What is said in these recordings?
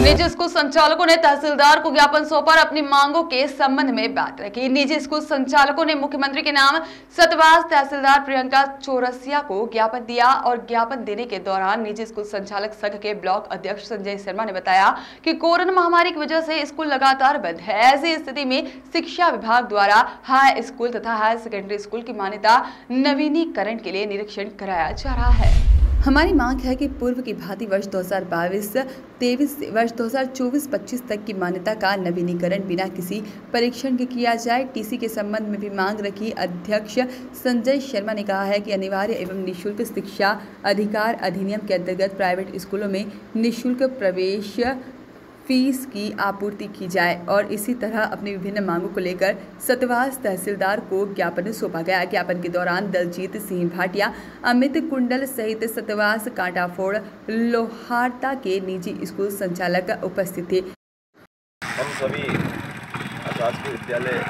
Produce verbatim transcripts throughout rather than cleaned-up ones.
निजी स्कूल संचालकों ने तहसीलदार को ज्ञापन सौंपा और अपनी मांगों के संबंध में बात रखी। निजी स्कूल संचालकों ने मुख्यमंत्री के नाम सतवास तहसीलदार प्रियंका चौरसिया को ज्ञापन दिया और ज्ञापन देने के दौरान निजी स्कूल संचालक संघ के ब्लॉक अध्यक्ष संजय शर्मा ने बताया कि कोरोना महामारी की वजह से स्कूल लगातार बंद है। ऐसी स्थिति में शिक्षा विभाग द्वारा हाई स्कूल तथा हायर सेकेंडरी स्कूल की मान्यता नवीनीकरण के लिए निरीक्षण कराया जा रहा है। हमारी मांग है कि पूर्व की भांति वर्ष दो हज़ार बाईस तेईस से वर्ष दो हज़ार चौबीस पच्चीस तक की मान्यता का नवीनीकरण बिना किसी परीक्षण के किया जाए। टीसी के संबंध में भी मांग रखी। अध्यक्ष संजय शर्मा ने कहा है कि अनिवार्य एवं निःशुल्क शिक्षा अधिकार अधिनियम के अंतर्गत प्राइवेट स्कूलों में निःशुल्क प्रवेश फीस की आपूर्ति की जाए और इसी तरह अपनी विभिन्न मांगों को लेकर सतवास तहसीलदार को ज्ञापन सौंपा गया। ज्ञापन के दौरान दलजीत सिंह भाटिया, अमित कुंडल सहित सतवास, कांटाफोड़, लोहारता के निजी स्कूल संचालक उपस्थित थे। हम सभी शासकीय विद्यालय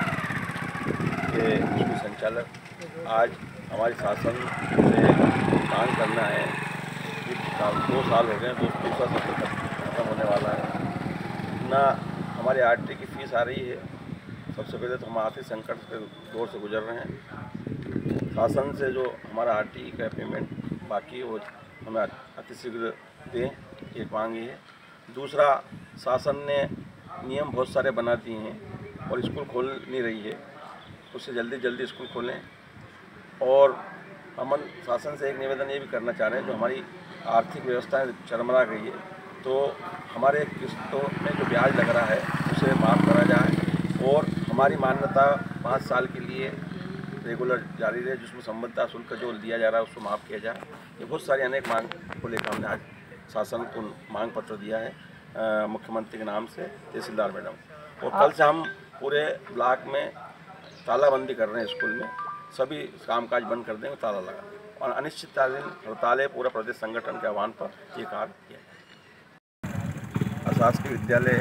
के स्कूल संचालक आज हमारे शासन से मांग करना है कि दो साल हो गए, दो दूसरा सत्र खत्म होने वाला है ना, हमारे आरटी की फीस आ रही है। सबसे पहले तो हम आर्थिक संकट के दौर से गुजर रहे हैं। शासन से जो हमारा आरटी का पेमेंट बाकी है वो हमें अतिशीघ्र दें, एक मांग ये है। दूसरा, शासन ने नियम बहुत सारे बना दिए हैं और स्कूल खोल नहीं रही है, उससे जल्दी जल्दी स्कूल खोलें। और हम शासन से एक निवेदन ये भी करना चाह रहे हैं, जो हमारी आर्थिक व्यवस्था चरमरा गई है तो हमारे किस्तों में जो ब्याज लग रहा है उसे माफ़ करा जाए और हमारी मान्यता पाँच साल के लिए रेगुलर जारी रहे, जिसमें संबद्धता शुल्क जो दिया जा रहा है उसको माफ़ किया जाए। ये बहुत सारी अनेक मांग को लेकर हमने आज शासन को मांग पत्र दिया है आ, मुख्यमंत्री के नाम से तहसीलदार मैडम। और कल से हम पूरे ब्लॉक में तालाबंदी कर रहे हैं, स्कूल में सभी कामकाज बंद कर देंगे, ताला लगा देंगे और अनिश्चितकालीन हड़ताल पूरा प्रदेश संगठन के आह्वान पर ये कार्य किया है। शासकीय विद्यालय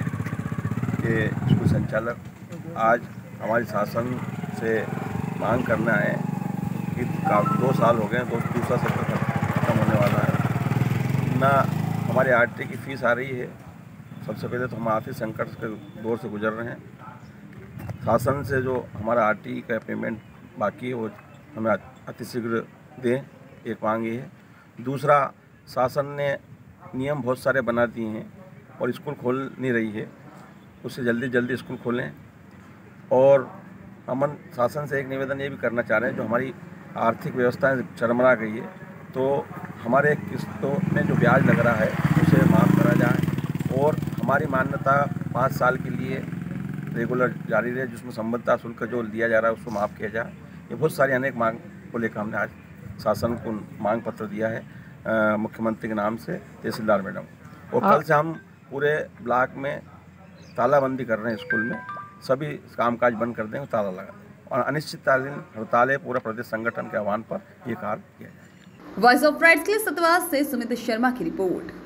के स्कूल संचालक आज हमारे शासन से मांग करना है कि दो साल हो गए, दो दूसरा सत्र खत्म होने वाला है ना, हमारे आरटी की फीस आ रही है। सबसे पहले तो हम आर्थिक संकट के दौर से गुजर रहे हैं। शासन से जो हमारा आरटी का पेमेंट बाकी है वो हमें अतिशीघ्र दें, एक मांग ये है। दूसरा, शासन ने नियम बहुत सारे बना दिए हैं और स्कूल खोल नहीं रही है, उससे जल्दी जल्दी स्कूल खोलें। और हम शासन से एक निवेदन ये भी करना चाह रहे हैं, जो हमारी आर्थिक व्यवस्था चरमरा गई है तो हमारे किस्तों में जो ब्याज लग रहा है उसे माफ़ करा जाए और हमारी मान्यता पाँच साल के लिए रेगुलर जारी रहे, जिसमें संबद्धता शुल्क जो दिया जा रहा है उसको माफ़ किया जाए। ये बहुत सारी अनेक मांग को लेकर हमने आज शासन को मांग पत्र दिया है आ, मुख्यमंत्री के नाम से तहसीलदार मैडम। और कल से हम पूरे ब्लॉक में तालाबंदी कर रहे हैं, स्कूल में सभी कामकाज बंद कर देंगे, ताला लगा देंगे और अनिश्चितकालीन हड़ताल पूरा प्रदेश संगठन के आह्वान पर ये कार्य किया जाए। वॉइस ऑफ राइट्स के लिए सतवास से सुमित शर्मा की रिपोर्ट।